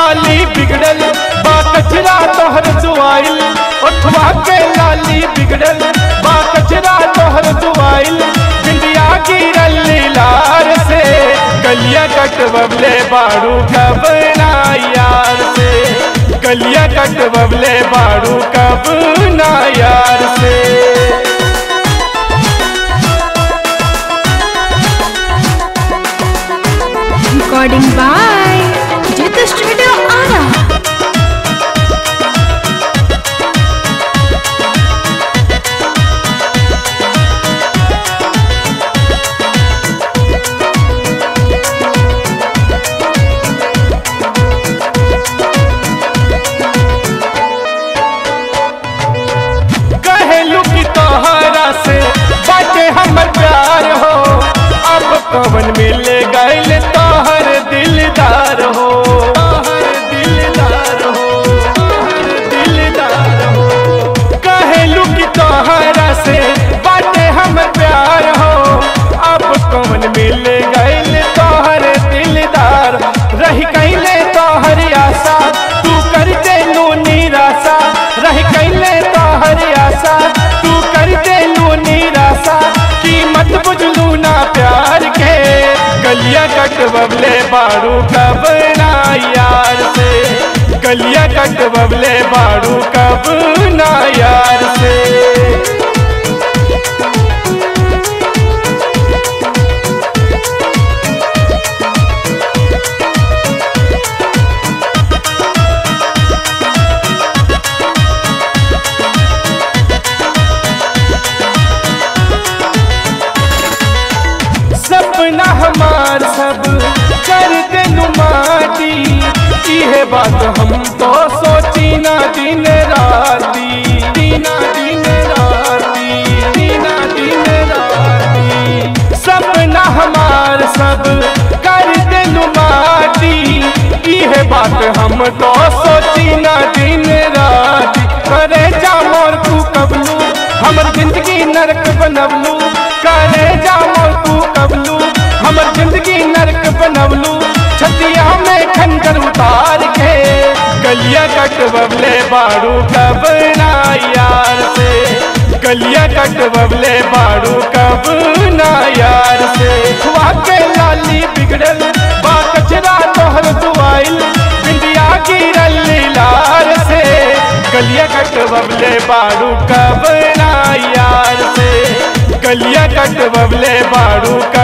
लाली बिगड़ल बा कचरा तोहर दुआइल, ओठवा के लाली बिगड़ल बा कचरा तोहर दुआइल, बिंदिया गिरल लार से गलिया कटवले बाड़ू कब ना यार से, गलिया कटवले बाड़ू कब ना यार से। Recording by Jitha Studio Ara. कहलू की तोहरा से बाटे हमर प्यार हो, अब कवन मिल गइल तोहर दिलदार हो, तोहर दिलदार हो, तोहर दिलदार हो। कहलू की तोहरा से बाटे हमर प्यार हो, अब कवन मिल गइल तोहर दिलदार, रही कैले तोहर आशा तू कर देलू निराशा, रही कैले तोहर आशा तू कर देलू निराशा, कीमत बुझलू ना प्यार के गलिया कटवले बाड़ू कब ना यार से, गलिया कटवले बाड़ू कब ना यार से। सपना हमार सब कर देनु माटी, इहे बात हम तो सोची ना दिन राती, दीना दिन राती, दीना दिन राती। सपना हमार सब कर देनु माटी, इहे बात हम तो सोची ना दिन राती। करे जा मोर तू कबलू हमर जिंदगी नरक बनवलू, करे जा मोर तू कबलू हमर जिंदगी नरक बनवलू, छतिया में खंजर उतार के गलिया कटवले बाड़ू कब ना यार से, गलिया कटवले बाड़ू कब ना यार से। खुआ के लाली बिगड़ल बा कचरा तोहर दुआइल, बिंदिया गिरल लार से गलिया कटवले बाड़ू कब ना यार से, गलिया कटवले बाड़ू